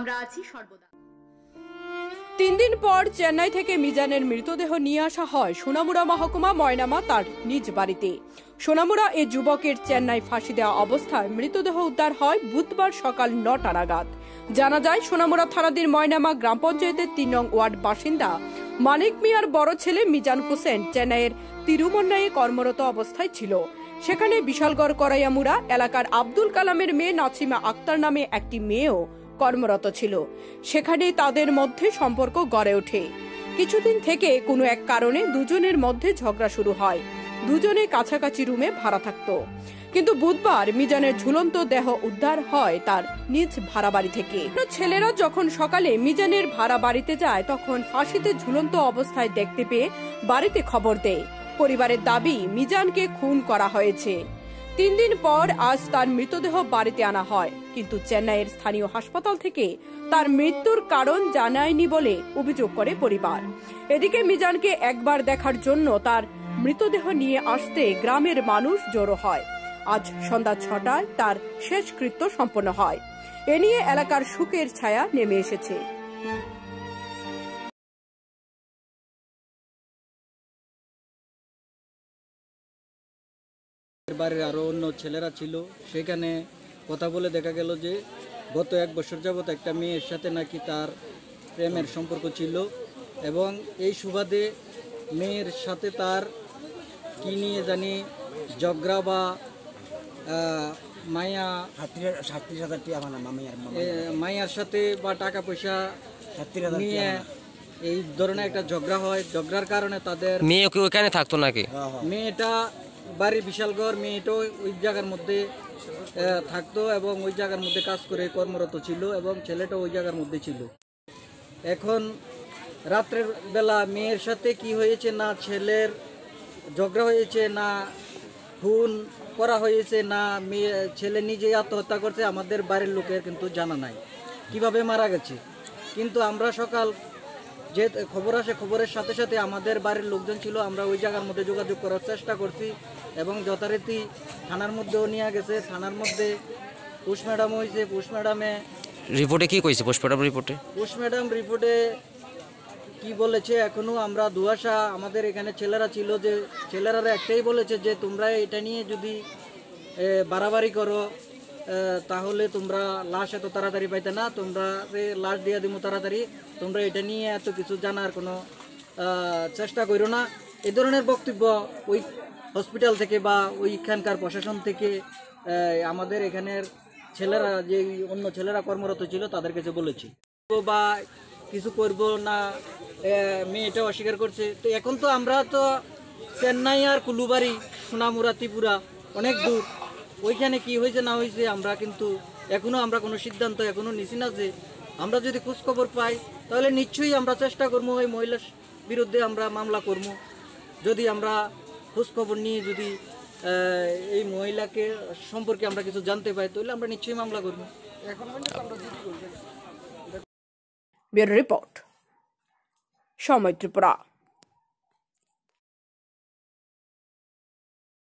আমরা আছি সর্বদা। 3 দিন পর চেন্নাই থেকে মিজানের মৃতদেহ নিয়ে আসা হয় সোনামুড়া মহকুমা ময়নামা তার নিজ বাড়িতে। সোনামুড়া এই যুবকের চেন্নাই ফাঁসি দেওয়া অবস্থায় মৃতদেহ উদ্ধার হয় বুধবার সকাল 9টা নাগাদ। জানা যায় সোনামুড়া থানাধীন ময়নামা গ্রাম পঞ্চায়েতের 3 নং ওয়ার্ড বাসিন্দা মানিক মিয়ার বড় ছেলে মিজান হোসেন চেন্নাইয়ের তিরুমন্নাইয়ে কর্মরত অবস্থায় ছিল। সেখানে বিশালগড় করাইয়ামুড়া এলাকার আব্দুল কালামের মেয়ে নাসিমা আক্তার নামে একটি মেয়েও কর্মরত ছিল। সেখানে তাদের মধ্যে সম্পর্ক গড়ে ওঠে। কিছুদিন থেকে কোনো এক কারণে দুজনের মধ্যে ঝগড়া শুরু হয়। দুজনে কাছাকাছি রুমে ভাড়া থাকত। কিন্তু বুধবার মিজানের ঝুলন্ত দেহ উদ্ধার হয় তার নিজ ভাড়া বাড়ি থেকে। ছেলেরা যখন সকালে মিজানের ভাড়া বাড়িতে যায় তখন ফাঁসিতে ঝুলন্ত অবস্থায় দেখতে পেয়ে বাড়িতে খবর দেয়। পরিবারের দাবি মিজানকে খুন করা হয়েছে। 3 দিন পর আজ তার মৃতদেহ বাড়িতে আনা হয়, কিন্তু চেন্নাইয়ের স্থানীয় হাসপাতাল থেকে তার মৃত্যুর কারণ জানায়নি বলে অভিযোগ করে পরিবার। এদিকে মিজানকে একবার দেখার জন্য তার মৃতদেহ নিয়ে আসতে গ্রামের মানুষ জড়ো হয়। আজ সন্ধ্যা 6টায় তার শেষকৃত্য সম্পন্ন হয়। এ নিয়ে এলাকার শোকের ছায়া নেমে এসেছে। বাড়ির আরও অন্য ছেলেরা ছিল, সেখানে কথা বলে দেখা গেল যে গত 1 বছর যাবত একটা মেয়ের সাথে নাকি তার প্রেমের সম্পর্ক ছিল এবং এই সুবাদে মেয়ের সাথে তার কি নিয়ে জানি ঝগড়া বা মায়ার সাথে বা টাকা পয়সা নিয়ে এই ধরনের একটা ঝগড়া হয়। ঝগড়ার কারণে তাদের মেয়ে ওখানে থাকতো নাকি? মেয়েটা বাড়ির বিশালগড়, মেয়েটাও ওই জায়গার মধ্যে থাকতো এবং ওই জায়গার মধ্যে কাজ করে কর্মরত ছিল এবং ছেলেটাও ওই জায়গার মধ্যে ছিল। এখন রাত্রের বেলা মেয়ের সাথে কি হয়েছে, না ছেলের ঝগড়া হয়েছে, না খুন করা হয়েছে, না ছেলে নিজেই আত্মহত্যা করছে, আমাদের বাড়ির লোকের কিন্তু জানা নাই কিভাবে মারা গেছে। কিন্তু আমরা সকাল যে খবর আসে, খবরের সাথে সাথে আমাদের বাড়ির লোকজন ছিল, আমরা ওই জায়গার মধ্যে যোগাযোগ করার চেষ্টা করছি এবং যথারীতি থানার মধ্যেও নিয়ে গেছে। থানার মধ্যে পুষ ম্যাডাম হয়েছে। পুষ ম্যাডামে রিপোর্টে কি কইছে? পুষ ম্যাডাম রিপোর্টে কি বলেছে এখনো আমরা দুয়াশা। আমাদের এখানে ছেলেরা ছিল, যে ছেলেরা একটাই বলেছে যে তোমরা এটা নিয়ে যদি বাড়াবাড়ি করো তাহলে তোমরা লাশ এত তাড়াতাড়ি পাইতে না, তোমরা লাশ দিয়ে দিব তাড়াতাড়ি, তোমরা এটা নিয়ে এত কিছু জানার কোনো চেষ্টা করো না। এই ধরনের বক্তব্য ওই হসপিটাল থেকে বা ওইখানকার প্রশাসন থেকে আমাদের এখানের ছেলেরা, যে অন্য ছেলেরা কর্মরত ছিল তাদের কাছে বলেছি বা কিছু করব না, মেয়েটা অস্বীকার করছে। তো এখন তো আমরা তো চেন্নাই আর কুলুবাড়ি, সোনামুড়া, ত্রিপুরা অনেক দূর, ওইখানে কি হয়েছে না হয়েছে আমরা কিন্তু এখনো আমরা কোনো সিদ্ধান্ত এখনো নিছি না। যে আমরা যদি খোঁজখবর পাই তাহলে নিশ্চয়ই আমরা চেষ্টা করবো ওই মহিলার বিরুদ্ধে আমরা মামলা করব। যদি আমরা খোঁজখবর নিয়ে যদি এই মহিলাকে সম্পর্কে আমরা কিছু জানতে পাই তাহলে আমরা নিশ্চয়ই মামলা করবো। ব্যুরো রিপোর্ট, সময় ত্রিপুরা।